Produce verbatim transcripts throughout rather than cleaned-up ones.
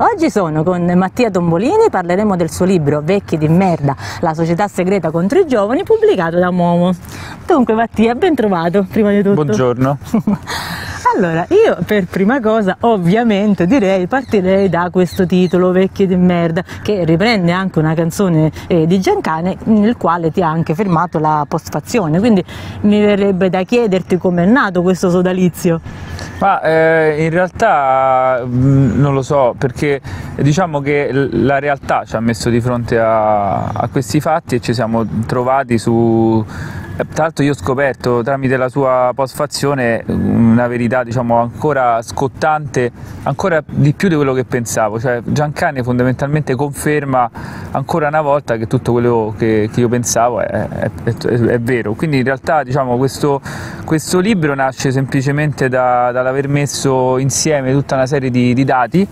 Oggi sono con Mattia Tombolini, parleremo del suo libro Vecchi di merda, la società segreta contro i giovani, pubblicato da Momo. Dunque Mattia, ben trovato, prima di tutto. Buongiorno. Allora, io per prima cosa ovviamente direi partirei da questo titolo, Vecchi di merda, che riprende anche una canzone eh, di Giancane, nel quale ti ha anche firmato la postfazione, quindi mi verrebbe da chiederti com'è nato questo sodalizio. Ma eh, in realtà mh, non lo so, perché diciamo che la realtà ci ha messo di fronte a, a questi fatti e ci siamo trovati su... Tra l'altro io ho scoperto tramite la sua postfazione una verità, diciamo, ancora scottante, ancora di più di quello che pensavo. Cioè Giancane fondamentalmente conferma ancora una volta che tutto quello che, che io pensavo è, è, è, è vero. Quindi in realtà, diciamo, questo, questo libro nasce semplicemente da, dall'aver messo insieme tutta una serie di, di dati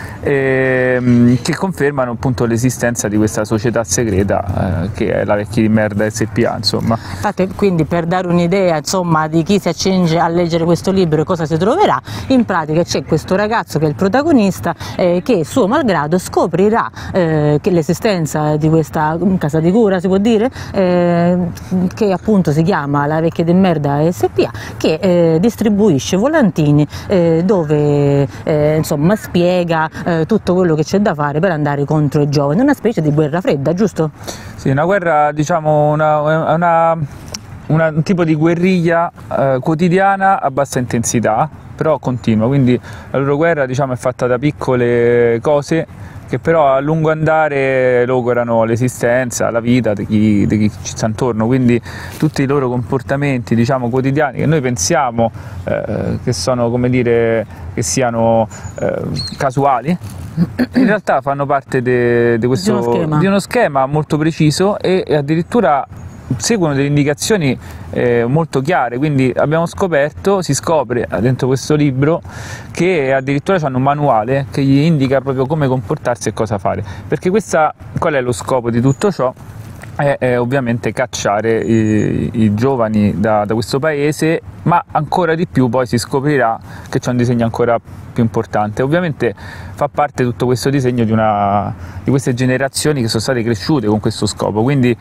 eh, che confermano appunto l'esistenza di questa società segreta eh, che è la Vecchi di merda S P A, insomma. Infatti, quindi per dare un'idea, insomma, di chi si accinge a leggere questo libro e cosa si troverà, in pratica c'è questo ragazzo che è il protagonista eh, che suo malgrado scoprirà eh, che l'esistenza di questa casa di cura, si può dire, eh, che appunto si chiama la Vecchia di merda S P A, che eh, distribuisce volantini eh, dove eh, insomma spiega eh, tutto quello che c'è da fare per andare contro i giovani, una specie di guerra fredda, giusto? Sì, una guerra, diciamo, una, una, una, un tipo di guerriglia eh, quotidiana a bassa intensità, però continua, quindi la loro guerra, diciamo, è fatta da piccole cose che però a lungo andare logorano l'esistenza, la vita di chi, di chi ci sta intorno, quindi tutti i loro comportamenti, diciamo, quotidiani che noi pensiamo eh, che sono, come dire, che siano eh, casuali, in realtà fanno parte de, de questo, di, uno schema. di uno schema molto preciso e, e addirittura seguono delle indicazioni eh, molto chiare. Quindi abbiamo scoperto, si scopre dentro questo libro che addirittura hanno un manuale che gli indica proprio come comportarsi e cosa fare, perché questa, qual è lo scopo di tutto ciò? È, è ovviamente cacciare i, i giovani da, da questo paese, ma ancora di più poi si scoprirà che c'è un disegno ancora più importante. Ovviamente fa parte tutto questo disegno di, una, di queste generazioni che sono state cresciute con questo scopo, quindi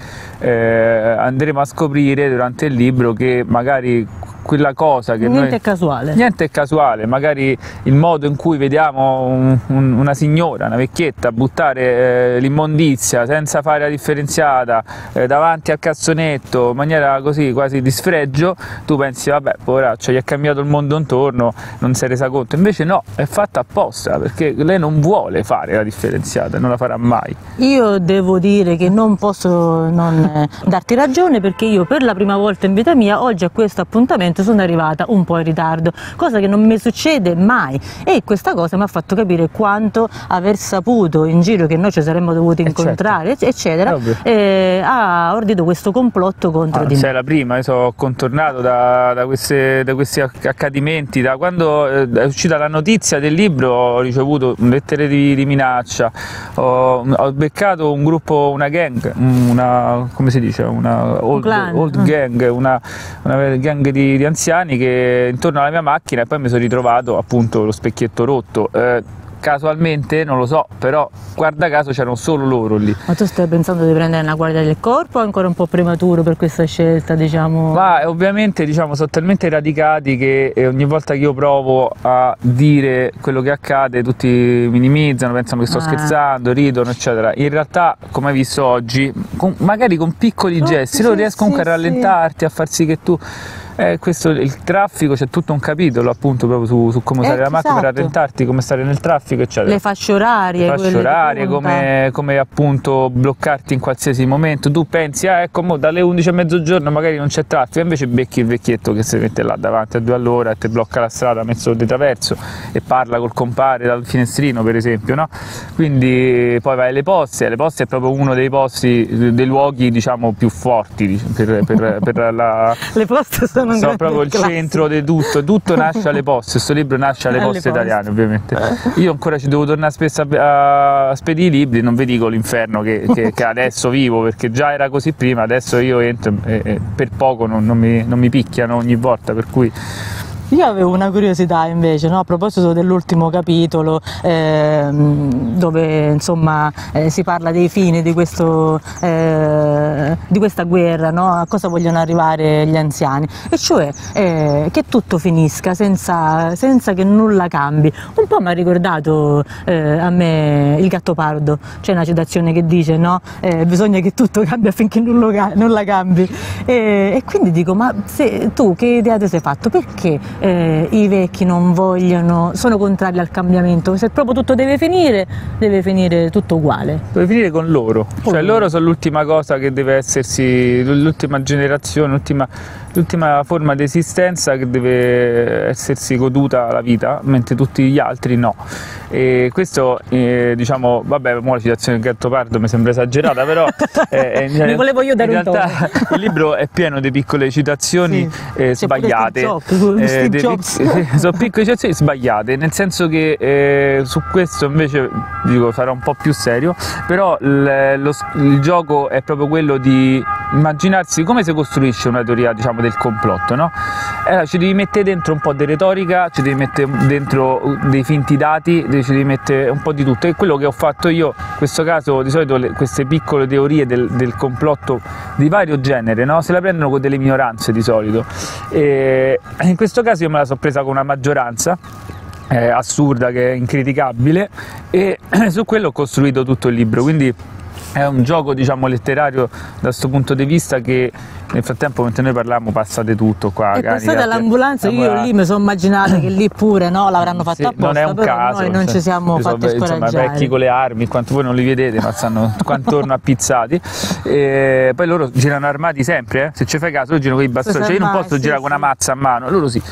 eh, andremo a scoprire durante il libro che magari quella cosa che niente noi, è casuale niente è casuale, magari il modo in cui vediamo un, un, una signora, una vecchietta buttare eh, l'immondizia senza fare la differenziata eh, davanti al cassonetto in maniera così quasi di sfregio, tu pensi vabbè poveraccio, gli è cambiato il mondo intorno, non si è resa conto, invece no, è fatta apposta perché lei non vuole fare la differenziata, non la farà mai. Io devo dire che non posso non eh, darti ragione, perché io per la prima volta in vita mia oggi a questo appuntamento sono arrivata un po' in ritardo, cosa che non mi succede mai, e questa cosa mi ha fatto capire quanto aver saputo in giro che noi ci saremmo dovuti incontrare, certo, eccetera, eh, ha ordito questo complotto contro ah, di me. Sei la prima, io sono contornato da, da, queste, da questi accadimenti, da quando eh, è uscita la notizia del libro ho ricevuto lettere di, di minaccia, ho, ho beccato un gruppo, una gang, una, come si dice, una old, un old ah. gang, una, una gang di di anziani che intorno alla mia macchina, e poi mi sono ritrovato appunto lo specchietto rotto. Eh, casualmente non lo so, però guarda caso c'erano solo loro lì. Ma tu stai pensando di prendere una guardia del corpo o ancora un po' prematuro per questa scelta, diciamo? Ma ovviamente, diciamo, sono talmente radicati che ogni volta che io provo a dire quello che accade tutti minimizzano, pensano che sto ah. scherzando, ridono eccetera. In realtà, come hai visto oggi, con, magari con piccoli oh, gesti sì, loro riescono sì, comunque a rallentarti, sì. a far sì che tu... Eh, questo, il traffico, c'è tutto un capitolo appunto proprio su, su come usare eh, la macchina esatto. per rallentarti, come stare nel traffico eccetera. Le fasce orarie, le fasce orarie come, come appunto bloccarti in qualsiasi momento. Tu pensi ah ecco mo, dalle undici a mezzogiorno magari non c'è traffico, invece becchi il vecchietto che si mette là davanti a due all'ora e ti blocca la strada mezzo di traverso e parla col compare dal finestrino, per esempio, no? Quindi poi vai alle poste, le poste è proprio uno dei posti, dei luoghi diciamo più forti per, per, per la... le poste sono sono proprio il classico. Centro di tutto, tutto nasce alle poste, questo libro nasce alle, alle poste, poste italiane ovviamente. Io ancora ci devo tornare spesso a, a spedire i libri, non vi dico l'inferno che, che, che adesso vivo, perché già era così prima, adesso io entro e, e per poco non, non, mi, non mi picchiano ogni volta, per cui Io avevo una curiosità invece, no? A proposito dell'ultimo capitolo, ehm, dove insomma eh, si parla dei fini di, questo, eh, di questa guerra, no? A cosa vogliono arrivare gli anziani, e cioè eh, che tutto finisca senza, senza che nulla cambi. Un po' mi ha ricordato eh, a me Il Gattopardo, c'è una citazione che dice, no? Eh, bisogna che tutto cambi affinché nulla, nulla cambi, e, e quindi dico, ma se, tu che idea ti sei fatto? Perché eh, i vecchi non vogliono, sono contrari al cambiamento? Se proprio tutto deve finire, deve finire tutto uguale. Deve finire con loro, Con cioè loro. loro sono l'ultima cosa che deve essersi, l'ultima generazione, l'ultima l'ultima forma di esistenza che deve essersi goduta la vita, mentre tutti gli altri no. E questo, eh, diciamo, vabbè, mo la citazione del Gattopardo mi sembra esagerata, però eh, in, Mi volevo io dare in un realtà il libro è pieno di piccole citazioni sì. eh, sbagliate, eh, dei, sono piccole citazioni sbagliate, nel senso che eh, su questo invece dico sarà un po' più serio, però l, lo, il gioco è proprio quello di immaginarsi come si costruisce una teoria, diciamo, del complotto, no? Allora, ci devi mettere dentro un po' di retorica, ci devi mettere dentro dei finti dati, ci devi mettere un po' di tutto, e quello che ho fatto io in questo caso, di solito le, queste piccole teorie del, del complotto di vario genere, no? Se la prendono con delle minoranze di solito, e in questo caso io me la sono presa con una maggioranza eh, assurda, che è incriticabile, e su quello ho costruito tutto il libro, quindi è un gioco, diciamo, letterario da questo punto di vista, che nel frattempo, mentre noi parliamo, passate tutto qua. E passate all'ambulanza, io lì mi sono immaginata che lì pure, no, l'avranno fatto sì, apposta, non è un però caso, noi non cioè, ci siamo fatti so, insomma, scoraggiare. vecchi con le armi, quanto voi non li vedete, ma stanno qua intorno appizzati, e poi loro girano armati sempre, eh? Se ci fai caso, loro girano con i bastoni, cioè io non posso sì, girare sì. con una mazza a mano, loro sì,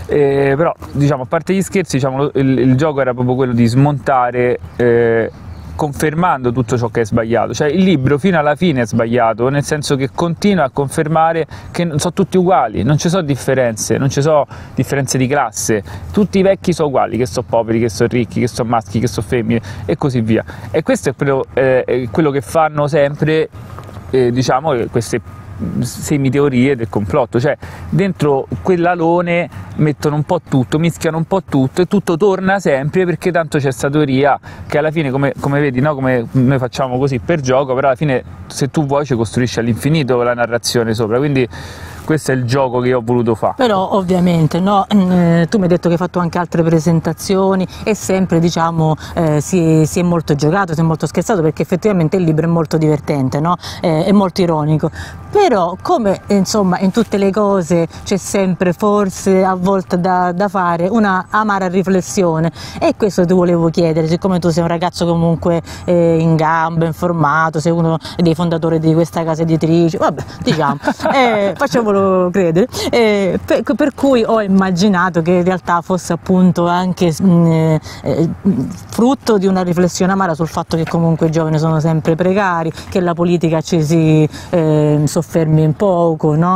e, però, diciamo, a parte gli scherzi, diciamo, il, il gioco era proprio quello di smontare, eh, confermando tutto ciò che è sbagliato, cioè il libro fino alla fine è sbagliato, nel senso che continua a confermare che non sono tutti uguali, non ci sono differenze, non ci sono differenze di classe, tutti i vecchi sono uguali, che sono poveri, che sono ricchi, che sono maschi, che sono femmine e così via, e questo è quello, eh, è quello che fanno sempre, eh, diciamo, queste semiteorie del complotto, cioè dentro quell'alone mettono un po' tutto, mischiano un po' tutto e tutto torna sempre, perché tanto c'è sta teoria che alla fine, come, come vedi, no? Come noi facciamo così per gioco, però alla fine se tu vuoi ci costruisci all'infinito la narrazione sopra, quindi questo è il gioco che io ho voluto fare. Però ovviamente, no, eh, tu mi hai detto che hai fatto anche altre presentazioni e sempre, diciamo, eh, si, si è molto giocato, si è molto scherzato, perché effettivamente il libro è molto divertente, no? eh, è molto ironico, però come insomma in tutte le cose c'è sempre forse a volte da, da fare una amara riflessione, e questo ti volevo chiedere, siccome tu sei un ragazzo comunque eh, in gamba, informato, sei uno dei fondatori di questa casa editrice, vabbè, diciamo, eh, facciamolo credere, eh, per, per cui ho immaginato che in realtà fosse appunto anche mh, eh, frutto di una riflessione amara sul fatto che comunque i giovani sono sempre precari, che la politica ci si eh, soffermi un poco, no?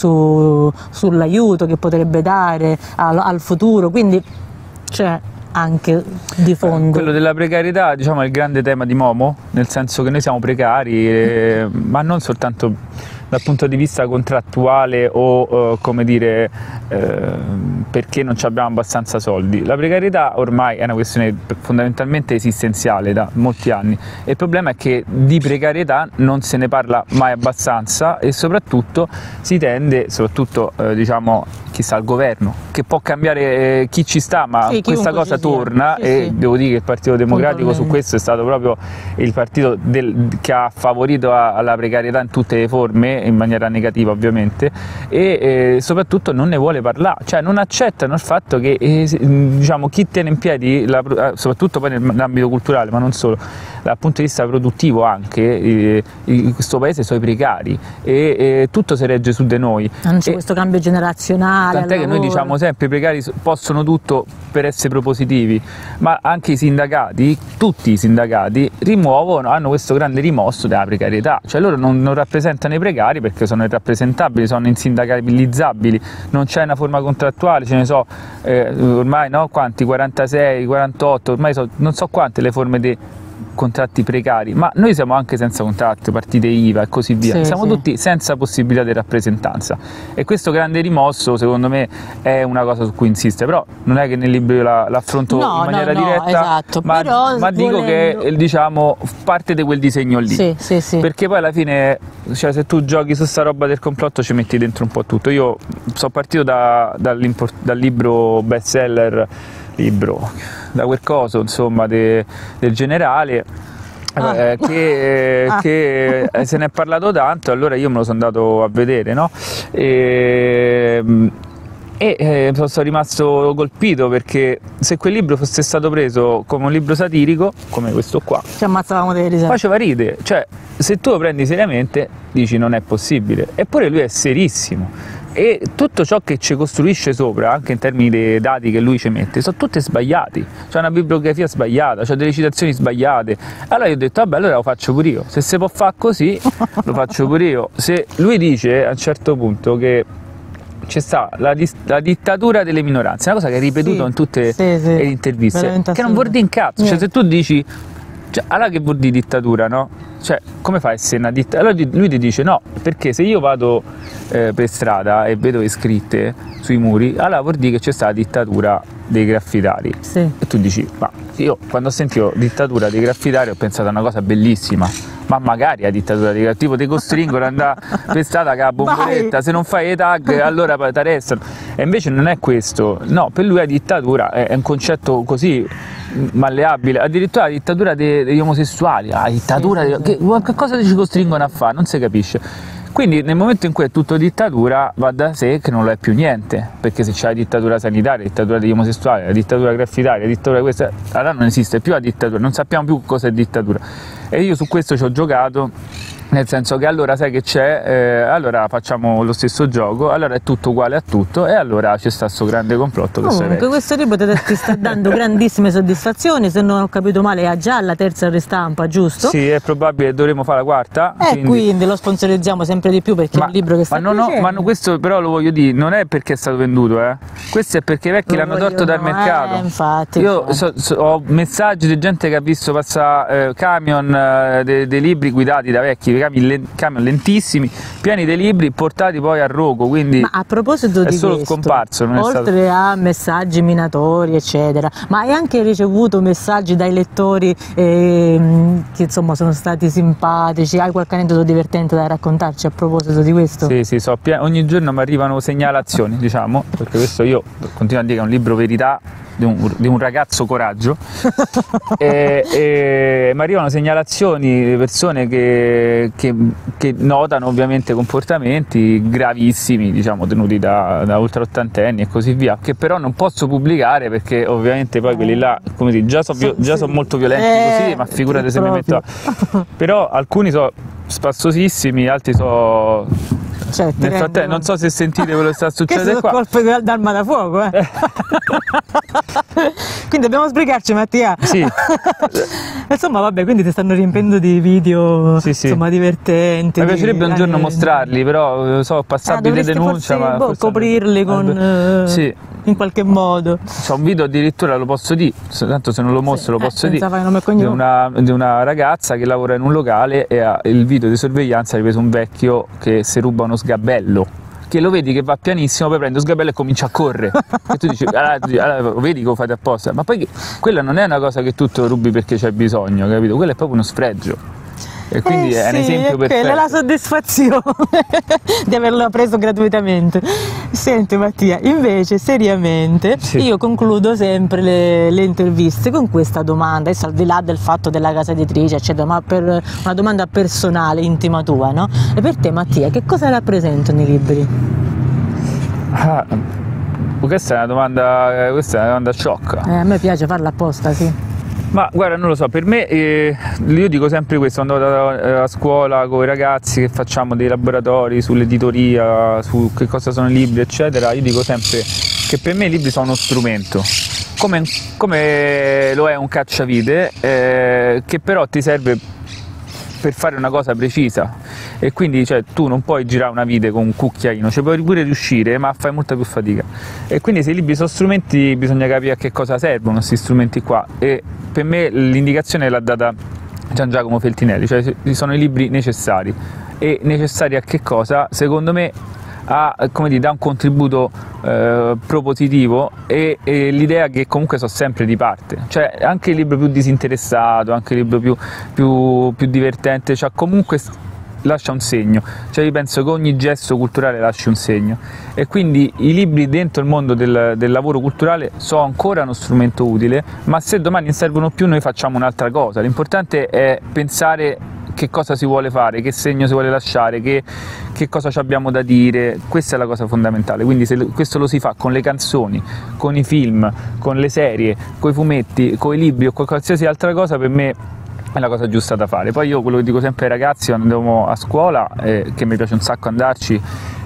Su, sull'aiuto che potrebbe dare al, al futuro, quindi c'è anche di fondo. Quello della precarietà, diciamo, è il grande tema di Momo, nel senso che noi siamo precari, eh, ma non soltanto dal punto di vista contrattuale o uh, come dire eh, perché non abbiamo abbastanza soldi. La precarietà ormai è una questione fondamentalmente esistenziale da molti anni, e il problema è che di precarietà non se ne parla mai abbastanza, e soprattutto si tende, soprattutto eh, diciamo chi sta al governo, che può cambiare eh, chi ci sta, ma sì, questa cosa torna, sì, e sì. devo dire che il Partito Democratico su questo è stato proprio il partito del, che ha favorito a, alla precarietà in tutte le forme, in maniera negativa ovviamente, e eh, soprattutto non ne vuole parlare, cioè non accettano il fatto che eh, diciamo, chi tiene in piedi, la, soprattutto poi nell'ambito culturale, ma non solo, dal punto di vista produttivo anche, eh, in questo paese sono i precari, e eh, tutto si regge su di noi. Non c'è questo cambio generazionale. Tant'è che noi diciamo sempre i precari possono tutto per essere propositivi, ma anche i sindacati, tutti i sindacati rimuovono, hanno questo grande rimosso della precarietà, cioè loro non, non rappresentano i precari perché sono irrappresentabili, sono insindacabilizzabili, non c'è una forma contrattuale, ce ne so eh, ormai, no, quanti, quarantasei, quarantotto, ormai so, non so quante le forme di contratti precari, ma noi siamo anche senza contratto, partite I V A e così via, sì, siamo sì. tutti senza possibilità di rappresentanza, e questo grande rimosso secondo me è una cosa su cui insiste, però non è che nel libro io la, l'affronto no, in maniera no, no, diretta, esatto. ma, Però, ma dico volendo... che diciamo parte di quel disegno lì, sì, sì, sì. perché poi alla fine, cioè, se tu giochi su sta roba del complotto ci metti dentro un po' tutto. Io sono partito da, dal libro bestseller, libro da quel coso insomma de, del generale, ah. eh, che, ah. che se ne è parlato tanto, allora io me lo sono andato a vedere, no? E, e eh, sono rimasto colpito, perché se quel libro fosse stato preso come un libro satirico, come questo qua, ci ammazzavamo delle risate, faceva ridere, cioè se tu lo prendi seriamente dici non è possibile, eppure lui è serissimo, e tutto ciò che ci costruisce sopra, anche in termini dei dati che lui ci mette, sono tutti sbagliati, c'è una bibliografia sbagliata, c'è delle citazioni sbagliate. Allora io ho detto vabbè, allora lo faccio pure io, se si può fare così lo faccio pure io. Se lui dice a un certo punto che c'è sta la, la dittatura delle minoranze, una cosa che è ripetuta sì, in tutte sì, sì. le interviste, veramente che non vuol dire in cazzo, yeah. cioè se tu dici, cioè, allora che vuol dire dittatura, no? Cioè, come fa a essere una dittatura? Allora lui ti dice no, perché se io vado eh, per strada e vedo le scritte sui muri, allora vuol dire che c'è stata la dittatura dei graffitari. Sì. E tu dici, ma io quando ho sentito dittatura dei graffitari ho pensato a una cosa bellissima, ma magari la dittatura dei graffitari, tipo ti costringono ad andare per strada con la bomboletta, se non fai i tag allora ti arrestano, e invece non è questo, no, per lui la dittatura è un concetto così malleabile, addirittura la dittatura dei, degli omosessuali, la dittatura sì, dei, sì. Che, che cosa ci costringono a fare? Non si capisce. Quindi nel momento in cui è tutto dittatura va da sé che non lo è più niente, perché se c'è la dittatura sanitaria, la dittatura degli omosessuali, la dittatura graffitaria, la dittatura di questa, allora non esiste più la dittatura, non sappiamo più cosa è dittatura. E io su questo ci ho giocato, nel senso che allora sai che c'è, eh, allora facciamo lo stesso gioco, allora è tutto uguale a tutto, e allora c'è sta sto grande complotto che comunque serve. questo libro ti, ti sta dando grandissime soddisfazioni, se non ho capito male ha già la terza ristampa, giusto? Sì, è probabile che dovremo fare la quarta, e quindi... quindi lo sponsorizziamo sempre di più, perché ma, è un libro che sta ma non ho, ma questo però lo voglio dire, non è perché è stato venduto, eh. Questo è perché i vecchi l'hanno tolto dal no, mercato. Eh, infatti, io infatti. So, so, ho messaggi di gente che ha visto passare eh, camion eh, dei de libri guidati da vecchi, camion, camion lentissimi, pieni di libri, portati poi a rogo, quindi ma a proposito è di solo questo, scomparso, non è oltre stato... a messaggi minatori eccetera, ma hai anche ricevuto messaggi dai lettori eh, che insomma sono stati simpatici? Hai qualche aneddoto divertente da raccontarci a proposito di questo? Sì, sì, so, ogni giorno mi arrivano segnalazioni, diciamo, perché questo io continuo a dire che è un libro verità di un, di un ragazzo coraggio e, e mi arrivano segnalazioni di persone che, che, che notano ovviamente comportamenti gravissimi, diciamo, tenuti da, da ultra ottantenni e così via, che però non posso pubblicare perché ovviamente poi quelli là, come dire, già sono so, già sì. so molto violenti eh, così, ma figurate se mi metto a... però alcuni sono spassosissimi, altri sono... Cioè, nel frattempo, non so se sentite quello che sta succedendo qua. Questo è colpo d'arma da fuoco, eh. Quindi dobbiamo sbrigarci, Mattia. Sì. Insomma, vabbè, quindi ti stanno riempiendo di video, sì, sì. insomma, divertenti. Mi piacerebbe un giorno mostrarli, però so, passabili eh, di denuncia, forse, ma boh, coprirli con uh, sì. in qualche modo. C'è un video addirittura, lo posso dire, tanto se non lo mostro sì. lo posso eh, dire, di una, di una ragazza che lavora in un locale e ha il video di sorveglianza, ha ripreso un vecchio che si ruba uno sgabello, che lo vedi che va pianissimo, poi prende lo sgabello e comincia a correre e tu dici, allora, allora, vedi che lo fate apposta, ma poi quella non è una cosa che tu te lo rubi perché c'hai bisogno, capito? Quello è proprio uno sfregio. E quindi eh è un sì, esempio perfetto. Quella è la soddisfazione di averlo preso gratuitamente. Senti Mattia, invece seriamente sì. io concludo sempre le, le interviste con questa domanda, adesso al di là del fatto della casa editrice eccetera, ma per una domanda personale, intima tua, no? E per te Mattia, che cosa rappresentano i libri? Ah, questa è una domanda, questa è una domanda sciocca. Eh, a me piace farla apposta, sì. Ma guarda, non lo so, per me, eh, io dico sempre questo, andavo a, a scuola con i ragazzi che facciamo dei laboratori sull'editoria, su che cosa sono i libri, eccetera, io dico sempre che per me i libri sono uno strumento, come, come lo è un cacciavite, eh, che però ti serve per fare una cosa precisa, e quindi cioè, tu non puoi girare una vite con un cucchiaino, ci puoi pure riuscire, ma fai molta più fatica, e quindi se i libri sono strumenti bisogna capire a che cosa servono questi strumenti qua, e per me l'indicazione l'ha data Gian Giacomo Feltinelli, cioè sono i libri necessari. E necessari a che cosa? Secondo me a, come dire, dà un contributo eh, propositivo e, e l'idea che comunque so sempre di parte, cioè anche il libro più disinteressato, anche il libro più, più, più divertente, cioè comunque lascia un segno, cioè io penso che ogni gesto culturale lasci un segno e quindi i libri dentro il mondo del, del lavoro culturale sono ancora uno strumento utile, ma se domani non servono più noi facciamo un'altra cosa, l'importante è pensare che cosa si vuole fare, che segno si vuole lasciare, che, che cosa ci abbiamo da dire, questa è la cosa fondamentale, quindi se questo lo si fa con le canzoni, con i film, con le serie, con i fumetti, con i libri o con qualsiasi altra cosa, per me è la cosa giusta da fare. Poi io quello che dico sempre ai ragazzi quando andiamo a scuola, eh, che mi piace un sacco andarci,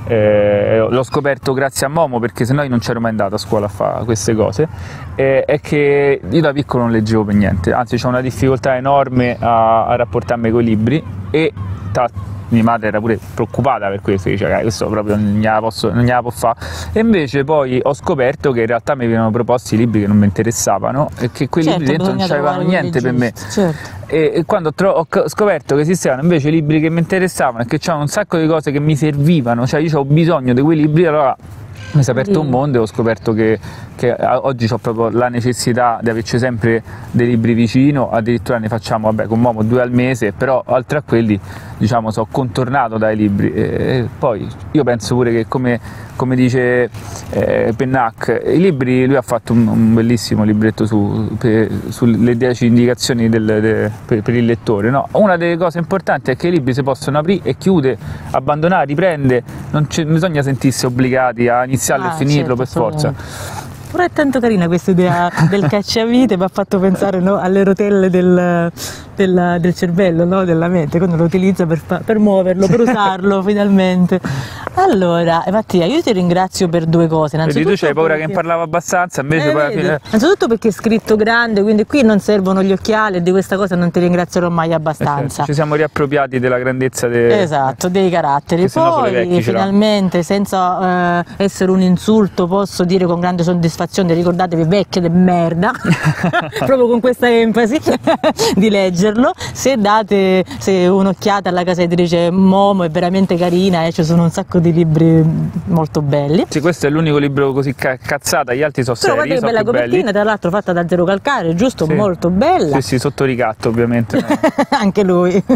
eh, l'ho scoperto grazie a Momo perché sennò io non c'ero mai andato a scuola a fare queste cose, eh, è che io da piccolo non leggevo per niente, anzi c'ho una difficoltà enorme a, a rapportarmi con i libri e tra mia madre era pure preoccupata per questo, diceva questo proprio non gliela posso, non gliela può fare, e invece poi ho scoperto che in realtà mi venivano proposti libri che non mi interessavano e che quei certo, libri dentro non c'avevano niente per me, certo. e, e quando ho scoperto che esistevano invece libri che mi interessavano e che c'erano un sacco di cose che mi servivano, cioè io ho bisogno di quei libri, allora mi si è aperto un mondo e ho scoperto che, che oggi ho proprio la necessità di averci sempre dei libri vicino, addirittura ne facciamo vabbè, con Momo due al mese, però oltre a quelli diciamo sono contornato dai libri e, e poi io penso pure che come, come dice eh, Pennac, i libri, lui ha fatto un, un bellissimo libretto su, per, sulle dieci indicazioni del, de, per, per il lettore, no? Una delle cose importanti è che i libri si possono aprire e chiudere, abbandonare, riprendere, non bisogna sentirsi obbligati a iniziarlo ah, e finirlo, certo, per forza. Però è tanto carina questa idea del cacciavite, mi ha fatto pensare, no, alle rotelle del, del, del cervello, no, della mente, quando lo utilizza per, per muoverlo, per usarlo finalmente. Allora, Mattia, io ti ringrazio per due cose. Vedi, tu c'hai paura perché... che parlavo abbastanza, invece eh, poi alla fine... Innanzitutto perché è scritto grande, quindi qui non servono gli occhiali e di questa cosa non ti ringrazierò mai abbastanza. Eh certo, ci siamo riappropriati della grandezza de... esatto, dei caratteri. Poi vecchi, finalmente, senza eh, essere un insulto, posso dire con grande soddisfazione, ricordatevi vecchie de merda, proprio con questa enfasi, di leggerlo. Se date se un'occhiata alla casa editrice Momo è veramente carina e eh, ci sono un sacco di libri molto belli. Sì, questo è l'unico libro così cazzata, gli altri sono seri, però guarda che bella copertina, tra l'altro fatta da zero calcare, giusto? Sì. Molto bella. Sì, sì, sotto ricatto ovviamente. Anche lui. E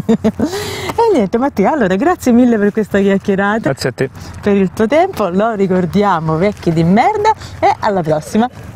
niente Mattia, allora grazie mille per questa chiacchierata. Grazie a te. Per il tuo tempo, lo ricordiamo, vecchi di merda, e alla prossima.